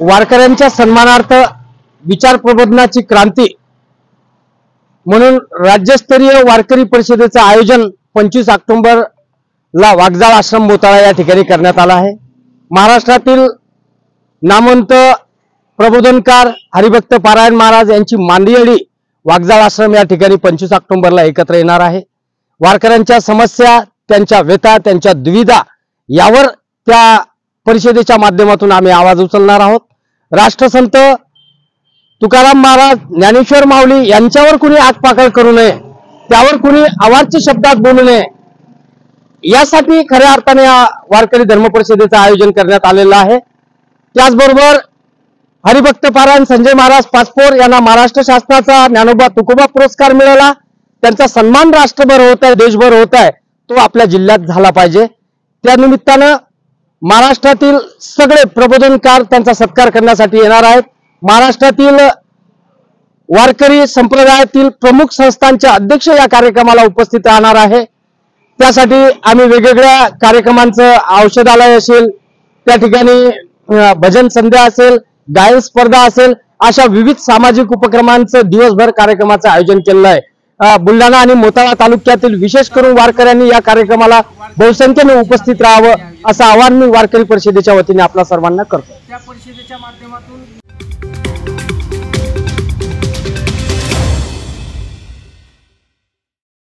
वारकऱ्यांच्या सन्मानार्थ विचार प्रबोधनाची क्रांती म्हणून राज्यस्तरीय वारकरी परिषदेचे आयोजन 25 ऑक्टोबरला वाघजाळ आश्रम मोताळा या ठिकाणी करण्यात आला आहे। महाराष्ट्रातील नामवंत प्रबोधनकार हरिभक्त पारायण महाराज यांची मांदियाळी वाघजाळ आश्रम या ठिकाणी 25 ऑक्टोबरला एकत्र येणार आहे। वारकऱ्यांच्या समस्या, त्यांच्या व्यथा, त्यांच्या दुविधा यावर त्या परिषदेच्या माध्यमातून आम्ही आवाज उचलणार आहोत। राष्ट्रसंत तुकाराम महाराज, ज्ञानेश्वर माऊली यांच्यावर कुणी आगपाखड करू नये, त्यावर कुणी अवाच्य शब्दात बोलू नये, यासाठी खऱ्या अर्थाने या वारकरी धर्म परिषदेचं आयोजन करण्यात आलेलं आहे। त्याचबरोबर हरिभक्त पारायण संजय महाराज पाचपोर यांना महाराष्ट्र शासनाचा ज्ञानोबा तुकोबा पुरस्कार मिळाला। त्यांचा सन्मान राष्ट्रभर होत आहे, देशभर होत आहे, तो आपल्या जिल्ह्यात झाला पाहिजे। त्या निमित्तानं महाराष्ट्रातील सगळे प्रबोधनकार त्यांचा सत्कार करण्यासाठी येणार आहेत। महाराष्ट्रातील वारकरी संप्रदायातील प्रमुख संस्थांचे अध्यक्ष या कार्यक्रमाला उपस्थित राहणार आहे। त्यासाठी आम्ही वेगवेगळ्या कार्यक्रमांचं औषधालय असेल, त्या ठिकाणी भजन संध्या असेल, गायन स्पर्धा असेल, अशा विविध सामाजिक उपक्रमांचं दिवसभर कार्यक्रमाचं आयोजन केलेलं आहे। बुलढाणा आणि मोताळा तालुक्यातील विशेष करून वारकऱ्यांनी या कार्यक्रमाला बहुसंख्येने उपस्थित राहावं असं आवाहन मी वारकरी परिषदेच्या वतीने आपल्या सर्वांना करतो।